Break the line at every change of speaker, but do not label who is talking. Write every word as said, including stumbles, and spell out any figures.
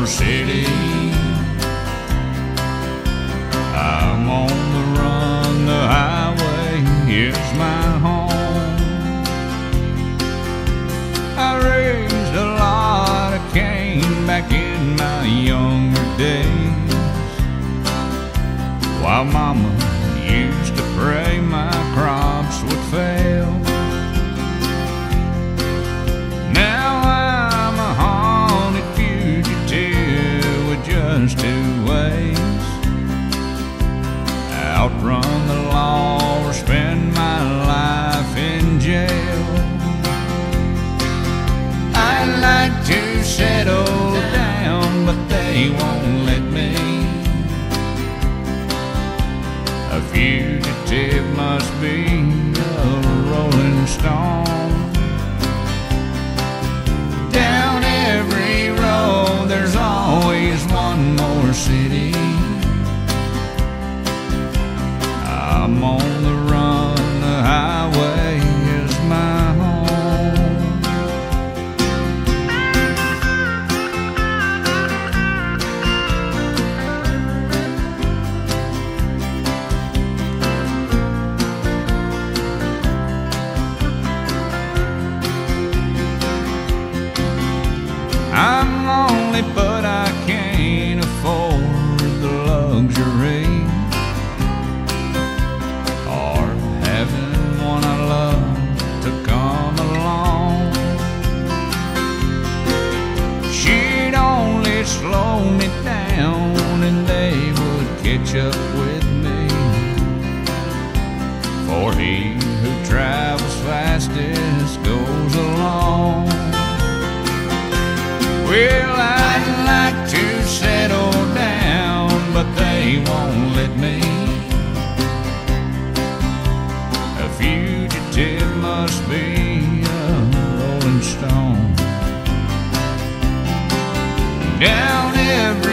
city. I'm on the run, the highway is my home. I raised a lot of cane back in my younger days, while Mama used to pray my crops would fail. Now I'm a haunted fugitive with just two ways: outrun the law or spend my life in jail. I'd like to settle down, but they won't let me. A fugitive must be a rolling stone. Down every road there's always one more city. I'm on the run, the highway is my home. I'm lonely, but I can't afford the luxury or having one I love to come along. She'd only slow me down and they would catch up with me, for he who travels fastest goes along. Well, I'd like to settle down, but they won't let me. A fugitive must be a rolling stone. Down every